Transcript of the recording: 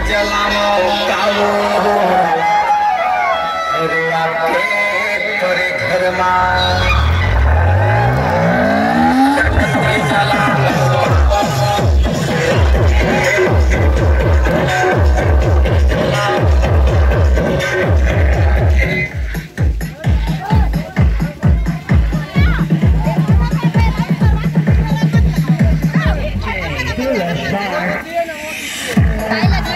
जलामो काबू रुआ के तोरे घर में Silence.